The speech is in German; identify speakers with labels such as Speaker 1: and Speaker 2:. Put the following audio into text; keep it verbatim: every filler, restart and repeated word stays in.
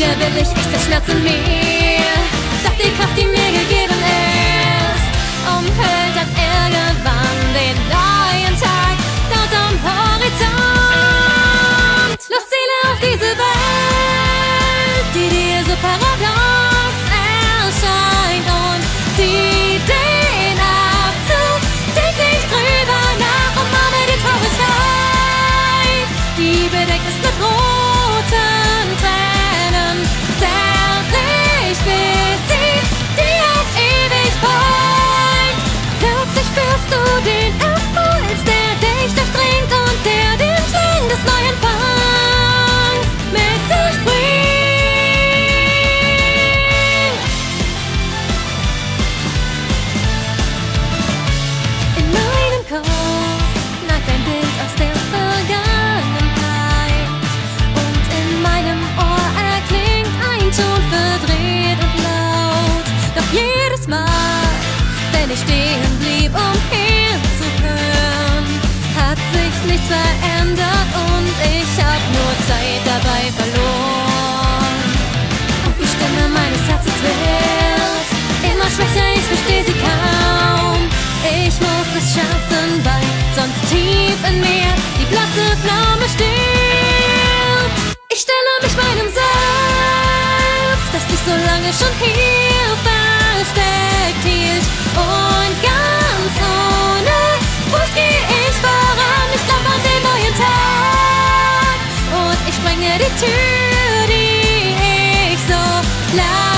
Speaker 1: Lange will ich echt der Schmerz in mir, doch die Kraft, die mir gegeben ist, umhüllt dann irgendwann den neuen Tag dort am Horizont. Los, Ziele auf diese Welt, die dir so paradox erscheint, und zieh den Abzug. Denk nicht drüber nach, umarme die Traurigkeit, die bedeckt ist mit roten Tränen. Zärtlich, bis sie dir auf ewig freut. Plötzlich spürst du den Impuls, der dich durchdringt und der den Klang des neuen Fangs mit sich bringt. In meinem Kopf nagt ein Bild aus der Vergangenheit, und in meinem Ohr erklingt ein Ton verdreht und laut. Doch jedes Mal, wenn ich stehen blieb, um hinzuhören, hat sich nichts verändert und ich hab nur Zeit dabei verloren. Und die Stimme meines Herzens wird immer schwächer, ich versteh sie kaum. Ich muss es schaffen, weil sonst tief in mir die blasse Flamme stirbt. Ich stelle mich meinem Selbst, das sich so lange schon hier versteckt hielt, und ganz ohne Furcht geh ich voran. Ich glaub an den neuen Tag und ich sprenge die Tür, die ich so lange